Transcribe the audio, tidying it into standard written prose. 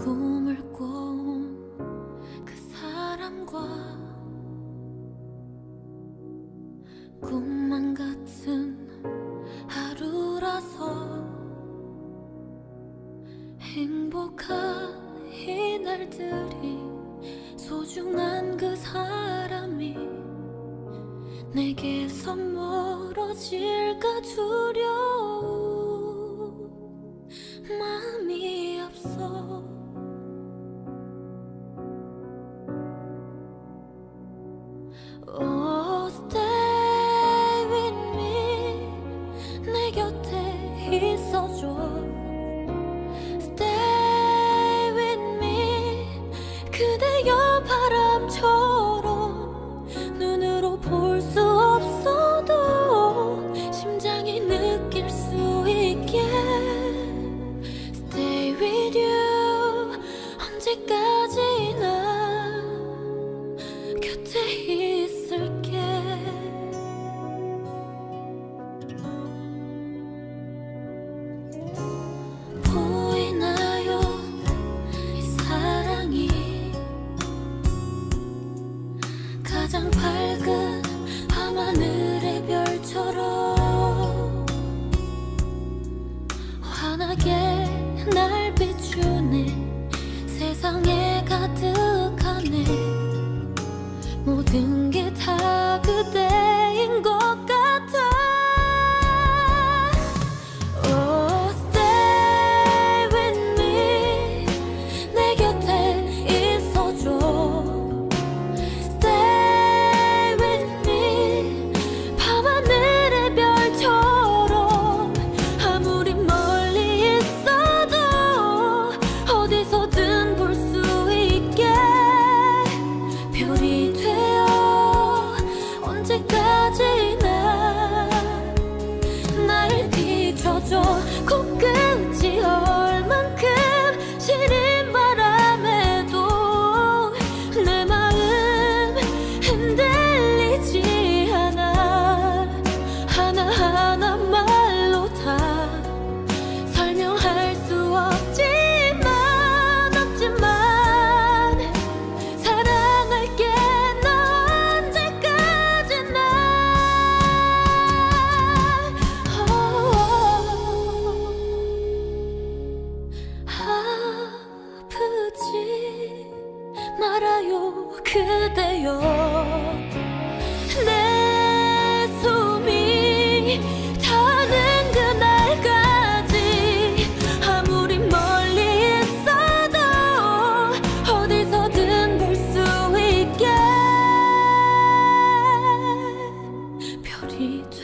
꿈을 꿔온 그 사람과 꿈만 같은 하루라서 행복한 이날들이 소중한 그 사람이 내게서 멀어질까 두려운 마음이 앞서 Oh, stay with me. 내 곁에 있어줘. Stay with me. 그대여 바람처럼 눈으로 볼 수 없어도 심장이 느낄 수 있게 Stay with you. 언제까지나 곁에 있을게. 보이나요 이 사랑이 가장 밝은 밤하늘의 별처럼 환하게 날 비추네. 세상에 가득하네. 모든 게 다 그대인 것 같아. Oh, stay with me. 내 곁에 있어줘. Stay with me. 밤하늘의 별처럼 아무리 멀리 있어도 어디서든 볼 수 있게 별이 되어 언제까지나 날 비춰줘. 코끝이 얼만큼 시린 바람에도 내 마음 흔들리지 않아. 하나하나 말로 다 설명할 수 없지만 사랑할게 너 언제까지나. 아프지 말아요 그대여. 내 숨이 타는 그날까지 아무리 멀리 있어도 어디서든 볼 수 있게 별이